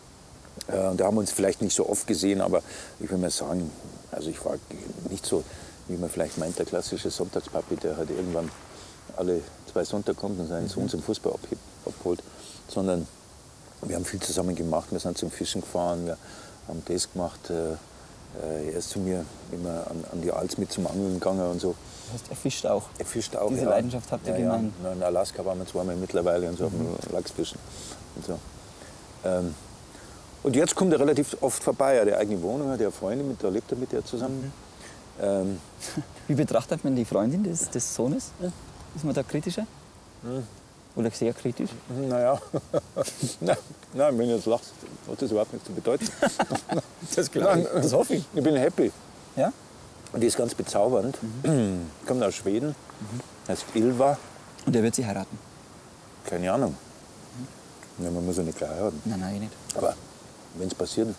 Äh, da haben wir uns vielleicht nicht so oft gesehen, aber ich will mal sagen, also ich war nicht so, wie man vielleicht meint, der klassische Sonntagspapi, der halt irgendwann alle zwei Sonntage kommt und seinen Sohn zum Fußball abhebt, abholt. Sondern wir haben viel zusammen gemacht. Wir sind zum Fischen gefahren, wir haben das gemacht. Äh, er ist zu mir immer an, an die Alz mit zum Angeln gegangen und so. Das heißt, er fischt auch? Er fischt auch, Diese ja. Leidenschaft habt ihr ja, gemeint? Ja. In Alaska waren wir zweimal mittlerweile und so, mhm. auf dem Lachsfischen und so. Ähm, und jetzt kommt er relativ oft vorbei. Er hat eine eigene Wohnung, hat eine Freundin, mit der lebt er mit der zusammen. Mhm. Ähm, Wie betrachtet man die Freundin des, des Sohnes? Ist man da kritischer? Mhm. Oder sehr kritisch? Naja, nein, nein, wenn du jetzt lachst, hat das überhaupt nichts zu bedeuten. Das glaube ich. Das hoffe ich. Ich bin happy. Ja? Und die ist ganz bezaubernd. Mhm. Kommt aus Schweden, mhm. heißt Ilva. Und er wird sie heiraten? Keine Ahnung. Mhm. Ja, man muss ja nicht gleich heiraten. Nein, nein, nicht. Aber wenn es passiert.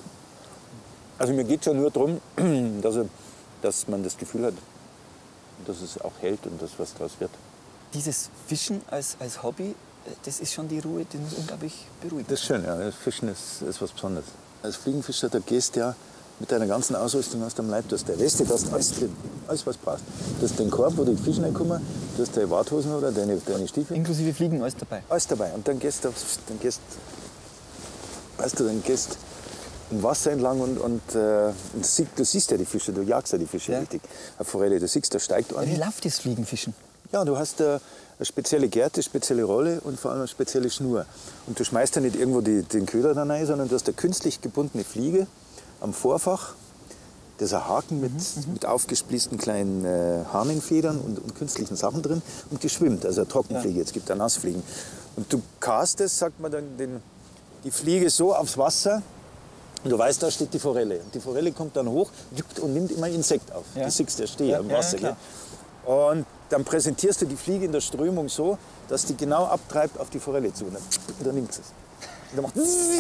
Also mir geht es ja nur darum, dass, er, dass man das Gefühl hat, dass es auch hält und dass was daraus wird. Dieses Fischen als, als Hobby, das ist schon die Ruhe, die muss unglaublich beruhigen. Das ist schön, ja. Das Fischen ist, ist was Besonderes. Als Fliegenfischer, da gehst du ja mit deiner ganzen Ausrüstung aus dem Leib. Du hast der Weste, du hast alles drin, alles was passt. Du hast den Korb, wo die Fische reinkommen, du hast deine Warthosen oder deine, deine Stiefel. Inklusive Fliegen, alles dabei? Alles dabei. Und dann gehst du, dann gehst, weißt du, dann gehst im Wasser entlang und, und, äh, und du siehst ja die Fische, du jagst ja die Fische ja. richtig. Eine Forelle, du siehst, da steigt an. Wie läuft das Fliegenfischen? Ja, du hast äh, eine spezielle Gerte, eine spezielle Rolle und vor allem eine spezielle Schnur. Und du schmeißt ja nicht irgendwo die, den Köder da rein, sondern du hast eine künstlich gebundene Fliege am Vorfach. Das ist ein Haken mit, mhm, mit aufgespießten kleinen äh, Hahnenfedern und, und künstlichen Sachen drin. Und die schwimmt, also eine Trockenfliege, ja. Es gibt auch Nassfliegen. Und du castest, sagt man dann, den, die Fliege so aufs Wasser. Und du weißt, da steht die Forelle. Und die Forelle kommt dann hoch und nimmt immer ein Insekt auf. Ja. Du siehst, der steht ja, am Wasser. Ja, und dann präsentierst du die Fliege in der Strömung so, dass die genau abtreibt auf die Forelle zu. Und dann, und dann nimmt sie es. Und dann macht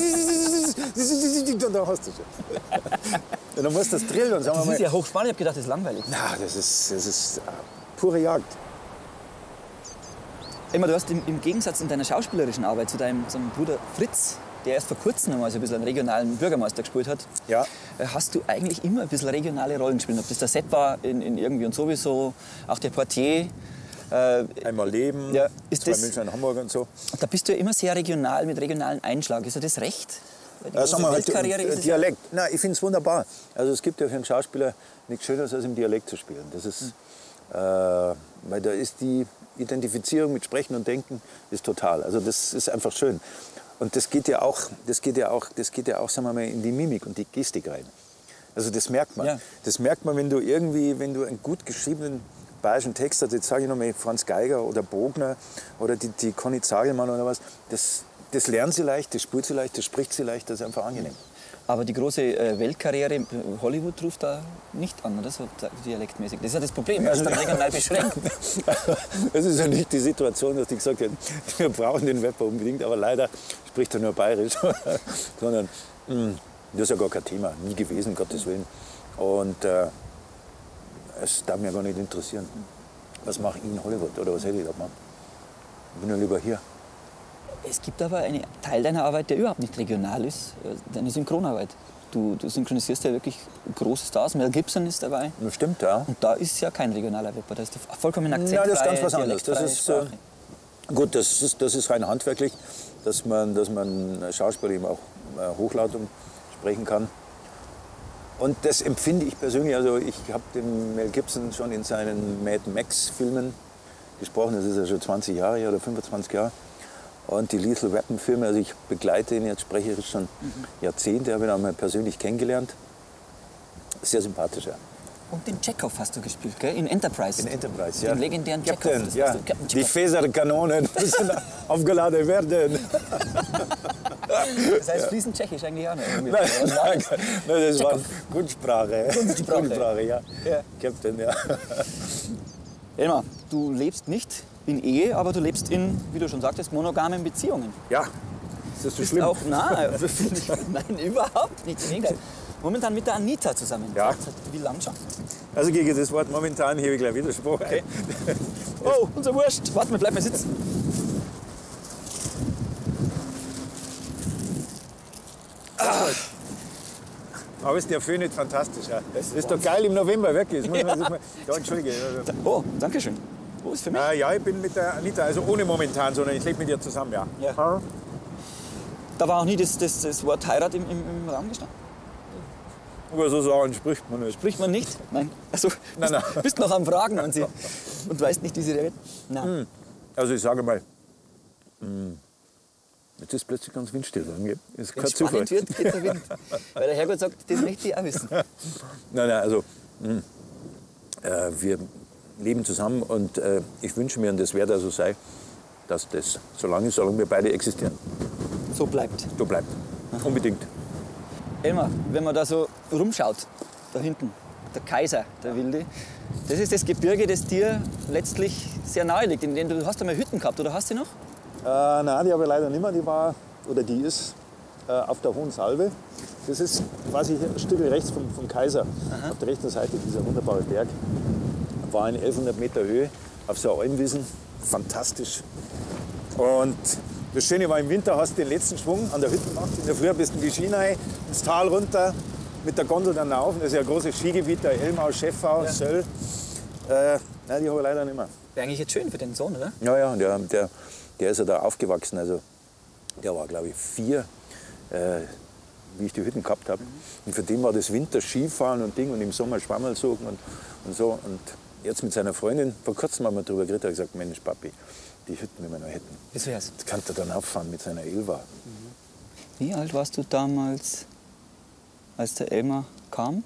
und dann hast du es. Und dann musst du das drillen. Und sagen das wir mal, ist ja hochspannend. Ich habe gedacht, das ist langweilig. Na, das ist, das ist pure Jagd. Emma, du hast im, im Gegensatz in deiner schauspielerischen Arbeit zu deinem, zu deinem Bruder Fritz, der erst vor kurzem noch mal so ein bisschen einen regionalen Bürgermeister gespielt hat, ja. hast du eigentlich immer ein bisschen regionale Rollen gespielt. Ob das der Sepp war in, in Irgendwie und sowieso, auch der Portier. Äh, Einmal Leben, ja, ist zwei das, München in Hamburg und so. Da bist du ja immer sehr regional, mit regionalen Einschlag. Ist dir das recht? Die ja, sag mal, halt, ist Dialekt. Ja. Nein, ich finde es wunderbar. Also es gibt ja für einen Schauspieler nichts Schöneres, als im Dialekt zu spielen. Das ist, hm. äh, weil da ist die Identifizierung mit Sprechen und Denken ist total. Also das ist einfach schön. Und das geht ja auch, das geht ja auch, das geht ja auch, sagen wir mal, in die Mimik und die Gestik rein. Also das merkt man. Ja. Das merkt man, wenn du irgendwie, wenn du einen gut geschriebenen bayerischen Text hast, jetzt sage ich noch mal Franz Geiger oder Bogner oder die, die Conny Zagelmann oder was, das, das lernen sie leicht, das spürt sie leicht, das spricht sie leicht, das ist einfach angenehm. Aber die große äh, Weltkarriere, Hollywood ruft da nicht an, oder? So dialektmäßig. Das ist ja das Problem, er ist dann regional beschränkt. Das ist ja nicht die Situation, dass die gesagt haben, wir brauchen den Rapper unbedingt, aber leider spricht er nur bayerisch. Sondern, mh, das ist ja gar kein Thema, nie gewesen, um Gottes Willen. Und äh, es darf mich gar nicht interessieren, was mache ich in Hollywood oder was hätte ich da gemacht. Ich bin ja lieber hier. Es gibt aber einen Teil deiner Arbeit, der überhaupt nicht regional ist, deine Synchronarbeit. Du, du synchronisierst ja wirklich große Stars. Mel Gibson ist dabei. Das stimmt, ja. Und da ist ja kein regionaler Rapper, da ist der vollkommen akzentfrei. Ja, das ist ganz was anderes. Das ist, äh, gut, das ist, das ist rein handwerklich, dass man, dass man Schauspieler eben auch äh, Hochlautung sprechen kann. Und das empfinde ich persönlich, also ich habe den Mel Gibson schon in seinen Mad Max-Filmen gesprochen, das ist ja schon zwanzig Jahre her oder fünfundzwanzig Jahre. Und die Lethal Weapon-Filme, also ich begleite ihn jetzt sprecherisch schon mhm. Jahrzehnte, habe ihn auch mal persönlich kennengelernt. Sehr sympathischer. Und den Chekhov hast du gespielt, gell? In Enterprise. In Enterprise, ja. Den legendären Captain, Chekhov. ja. Du, Captain Die Chekhov. Phaser-Kanonen müssen aufgeladen werden. Das heißt fließend Tschechisch eigentlich auch noch. Irgendwie. Nein, Was war nein, das? nein, das war Chekhov. Kunstsprache. Kunstsprache. Kunstsprache, ja. Ja. Captain, ja. Elmar, du lebst nicht in Ehe, aber du lebst in, wie du schon sagtest, monogamen Beziehungen. Ja, ist das so Bist schlimm? auch nah, finde ich. Nein, überhaupt nicht. Im Gegenteil. Momentan mit der Anita zusammen. Ja. Seit wie lange schon? Also gegen das Wort momentan hebe ich gleich Widerspruch ein. Oh, unser Wurst. Warte mal, bleib mal sitzen. Aber ist der Föhn nicht fantastisch? Ja. Das ist doch geil im November, wirklich. Das muss man sich mal, ja, entschuldige. Oh, danke schön. Wo ist für mich? Äh, ja, ich bin mit der Anita, also ohne momentan, sondern ich lebe mit ihr zusammen, ja. Ja. Da war auch nie das, das, das Wort Heirat im, im, im Raum gestanden? Aber so Sachen spricht man nicht. Spricht man nicht? Nein. Also, bist, Nein, nein. bist noch am Fragen und, sie, und weißt nicht, wie sie redet? Nein. Also ich sage mal, mh, jetzt ist plötzlich ganz windstill. Gell? Ist Wenn kein es Zufall. spannend wird, geht der Wind. Weil der Herrgott sagt, das möchte ich auch wissen. Nein, nein, also mh, äh, wir leben zusammen und äh, ich wünsche mir, und das wird also sein, dass das, solange, solange wir beide existieren, So bleibt. so bleibt. Unbedingt. Elmar, wenn man da so rumschaut, da hinten, der Kaiser, der Wilde, das ist das Gebirge, das dir letztlich sehr nahe liegt. In dem du hast einmal Hütten gehabt, oder hast du noch? Äh, nein, die habe ich leider nicht mehr. Die war, oder die ist äh, auf der Hohen Salve. Das ist quasi hier ein Stück rechts vom, vom Kaiser. Aha. Auf der rechten Seite dieser wunderbare Berg. War in elfhundert Meter Höhe auf so einer Almwiesen. Fantastisch. Und das Schöne war, im Winter hast du den letzten Schwung an der Hütte gemacht. In der Früh bist du in die Ski rein, ins Tal runter, mit der Gondel dann rauf. Das ist ja ein großes Skigebiet, der Elmau, Schäffau, Ja. Söll. Äh, nein, die habe ich leider nicht mehr. Wäre eigentlich jetzt schön für den Sohn, oder? Ja, ja, der, der, der ist ja da aufgewachsen. Also, der war, glaube ich, vier, äh, wie ich die Hütten gehabt habe. Und für den war das Winter Skifahren und Ding und im Sommer Schwammerl suchen und, und so. Und jetzt mit seiner Freundin, vor kurzem haben wir darüber geredet, hat gesagt, Mensch, Papi, die Hütten, die wir noch hätten. Das wär's. Das kann er dann auffahren mit seiner Elva. Wie alt warst du damals, als der Elmar kam?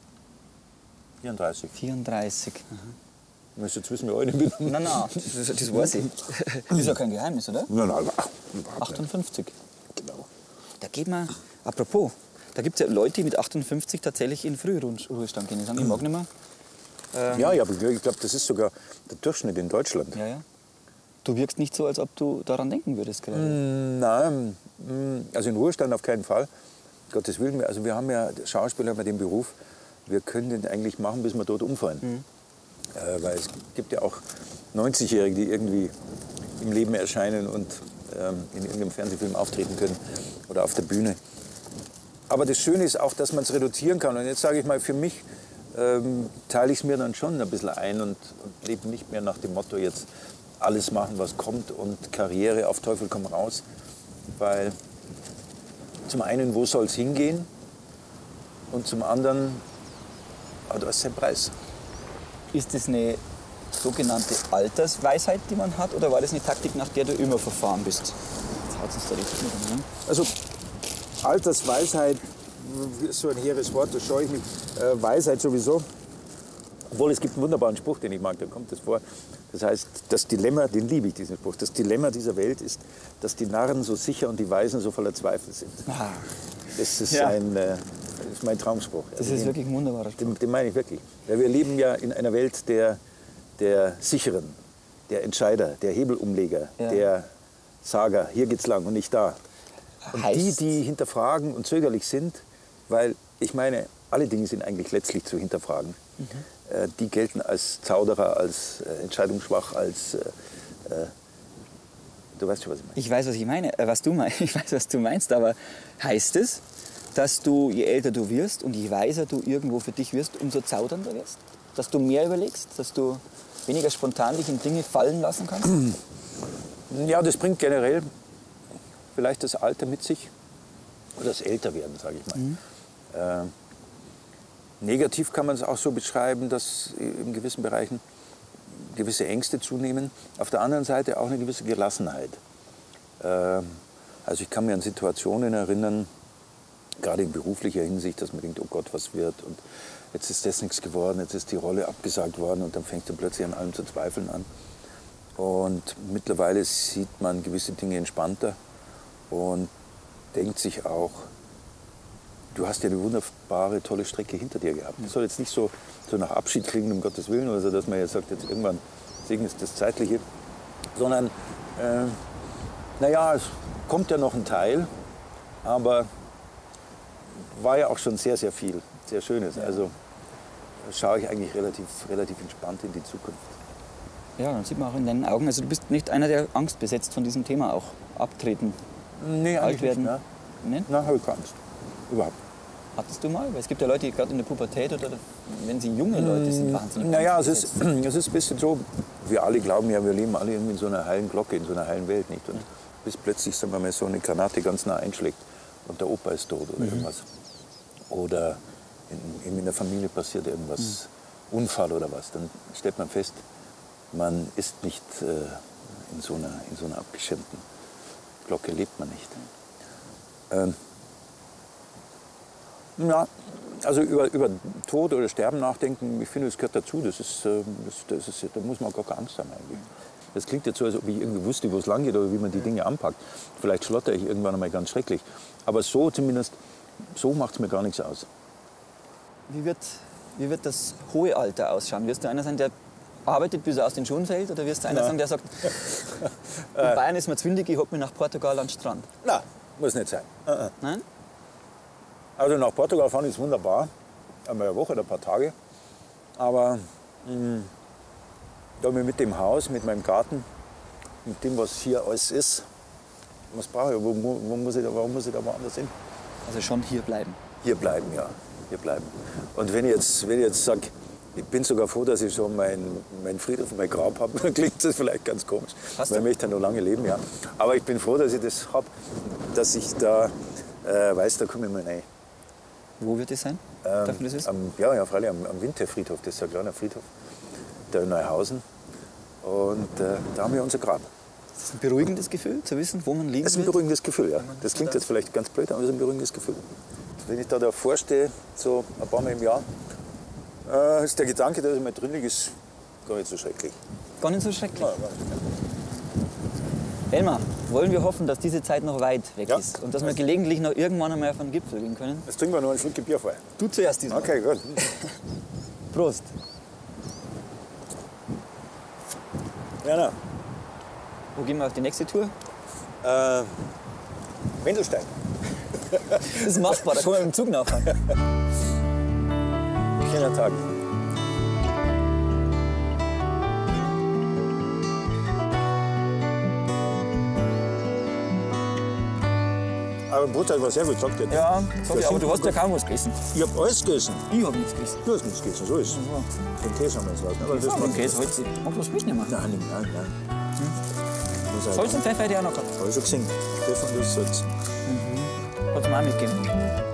vierunddreißig. vierunddreißig. Aha. Du musst jetzt wissen, wie alt ich bin. Nein, nein, das, das weiß ich. Das ist ja kein Geheimnis, oder? Nein, nein, überhaupt nicht. achtundfünfzig. Genau. Da geht man, apropos, da gibt es ja Leute, die mit achtundfünfzig tatsächlich in Frühruhestand gehen. Die sagen, ich mag nicht mehr. Ähm, Ja, ja, aber ich glaube, das ist sogar der Durchschnitt in Deutschland. ja, ja. Du wirkst nicht so, als ob du daran denken würdest gerade. Nein, mm, also in Ruhestand auf keinen Fall. Gottes Willen. Also wir haben ja, Schauspieler haben ja den Beruf, wir können den eigentlich machen, bis wir dort umfallen. Mhm. Äh, weil es gibt ja auch neunzigjährige, die irgendwie im Leben erscheinen und ähm, in irgendeinem Fernsehfilm auftreten können oder auf der Bühne. Aber das Schöne ist auch, dass man es reduzieren kann. Und jetzt sage ich mal, für mich ähm, teile ich es mir dann schon ein bisschen ein und, und lebe nicht mehr nach dem Motto, jetzt alles machen, was kommt und Karriere auf Teufel komm raus. Weil zum einen, wo soll es hingehen? Und zum anderen, hat das seinen Preis. Ist das eine sogenannte Altersweisheit, die man hat, oder war das eine Taktik, nach der du immer verfahren bist? Jetzt haut uns da richtig mit um, ne? Also Altersweisheit ist so ein hehres Wort, das scheue ich mich. Äh, Weisheit sowieso. Obwohl, es gibt einen wunderbaren Spruch, den ich mag, da kommt das vor. Das heißt, das Dilemma, den liebe ich, diesen Spruch. Das Dilemma dieser Welt ist, dass die Narren so sicher und die Weisen so voller Zweifel sind. Ah, Das ist, Ja. ein, äh, das ist mein Traumspruch. das Also ist den, wirklich ein wunderbarer Spruch. den, den meine ich wirklich. Weil wir leben ja in einer Welt der, der Sicheren, der Entscheider, der Hebelumleger, Ja. der Sager, hier geht's lang und nicht da. Und die, Heißt- die hinterfragen und zögerlich sind, weil ich meine, alle Dinge sind eigentlich letztlich zu hinterfragen. Mhm. Äh, die gelten als Zauderer, als äh, entscheidungsschwach, als... Äh, äh, du weißt schon, was ich meine. Ich weiß, was ich meine, äh, was du meinst. Ich weiß, was du meinst, aber heißt es, dass du, je älter du wirst und je weiser du irgendwo für dich wirst, umso zaudernder wirst? Dass du mehr überlegst, dass du weniger spontan dich in Dinge fallen lassen kannst? Ja, das bringt generell vielleicht das Alter mit sich oder das Älterwerden, sage ich mal. Äh, negativ kann man es auch so beschreiben, dass in gewissen Bereichen gewisse Ängste zunehmen. Auf der anderen Seite auch eine gewisse Gelassenheit. Äh, also ich kann mir an Situationen erinnern, gerade in beruflicher Hinsicht, dass man denkt, oh Gott, was wird? Und jetzt ist das nichts geworden, jetzt ist die Rolle abgesagt worden und dann fängt du plötzlich an allem zu zweifeln an. Und mittlerweile sieht man gewisse Dinge entspannter und denkt sich auch, du hast ja eine wunderbare, tolle Strecke hinter dir gehabt. Das soll jetzt nicht so, so nach Abschied klingen, um Gottes Willen, oder so, dass man jetzt sagt, jetzt irgendwann segnet das Zeitliche, sondern, äh, naja, es kommt ja noch ein Teil, aber war ja auch schon sehr, sehr viel, sehr Schönes. Also schaue ich eigentlich relativ, relativ entspannt in die Zukunft. Ja, dann sieht man auch in deinen Augen, also du bist nicht einer, der Angst besetzt von diesem Thema auch. Abtreten, nee, alt werden. Nicht, ne? Nicht? Nein, habe ich keine Angst. Überhaupt. Hattest du mal? Weil es gibt ja Leute, die gerade in der Pubertät oder wenn sie junge Leute sind, wahnsinnig. Naja, es ist, es ist ein bisschen so, wir alle glauben ja, wir leben alle irgendwie in so einer heilen Glocke, in so einer heilen Welt, nicht? Und bis plötzlich, sagen wir mal, so eine Granate ganz nah einschlägt und der Opa ist tot oder mhm. irgendwas. Oder in, in der Familie passiert irgendwas, mhm. Unfall oder was, dann stellt man fest, man ist nicht äh, in, so einer, in so einer abgeschirmten Glocke, lebt man nicht. Ähm, ja, also über, über Tod oder Sterben nachdenken, ich finde, das gehört dazu. Das ist, äh, das, das ist, da muss man gar keine Angst haben eigentlich. Das klingt jetzt so, als ob ich irgendwie wusste, wo es lang geht oder wie man die Dinge anpackt. Vielleicht schlotter ich irgendwann einmal ganz schrecklich. Aber so zumindest, so macht es mir gar nichts aus. Wie wird, wie wird das hohe Alter ausschauen? Wirst du einer sein, der arbeitet, bis er aus den Schuhen fällt? Oder wirst du einer sein, der sagt, in Bayern ist mir zwindig, ich hab mich nach Portugal an den Strand? Nein, muss nicht sein. Uh-uh. Nein? Also nach Portugal fahren ist wunderbar. Einmal eine Woche oder ein paar Tage. Aber mh, da mit dem Haus, mit meinem Garten, mit dem, was hier alles ist, was brauche ich? Wo, wo muss ich da, warum muss ich da woanders hin? Also schon hier bleiben? Hier bleiben, ja. Hier bleiben. Und wenn ich jetzt, wenn ich jetzt sage, ich bin sogar froh, dass ich schon meinen mein Friedhof, mein Grab habe, dann klingt das vielleicht ganz komisch. Hast weil ich möchte ja noch lange leben, ja. Aber ich bin froh, dass ich das habe, dass ich da äh, weiß, da komme ich mal rein. Wo wird das sein? Ähm, Darf man das wissen? Am, ja, ja, freilich, am, am Winterfriedhof. Das ist ein kleiner Friedhof, der in Neuhausen. Und äh, da haben wir unser Grab. Ist das ein beruhigendes Gefühl, zu wissen, wo man liegen wird? Das ist ein beruhigendes Gefühl, ja. Das klingt jetzt vielleicht ganz blöd, aber es ist ein beruhigendes Gefühl. Wenn ich da davor stehe, so ein paar Mal im Jahr, äh, ist der Gedanke, dass es mal drin liegt, ist gar nicht so schrecklich. Gar nicht so schrecklich? Ja, gar nicht. Elmar, wollen wir hoffen, dass diese Zeit noch weit weg ja. ist und dass wir gelegentlich noch irgendwann einmal auf den Gipfel gehen können? Jetzt trinken wir noch einen Schluck Bier vorher. Du zuerst diesmal. Okay, gut. Prost. Ja, na. Wo gehen wir auf die nächste Tour? Äh, Wendelstein. Das ist machbar, da können wir mit dem Zug nachfahren. Schöner Tag. Aber ein Brotteil war sehr gut, sagt er. Ja, sorry, aber du hast ja kaum was gegessen. Ich hab alles gegessen. Ich hab nichts gegessen. Du hast nichts gegessen, so ist es. Ja. Den Käse haben wir jetzt lassen. Aber das ja, den Käse heute. Magst du was mitnehmen? Nein, nein, nein. Hm? Salz und Pfeffer hätte ich auch noch gehabt. Hab ich schon gesehen. Stefan, das Salz. Mhm. Kannst du mir auch mitgeben.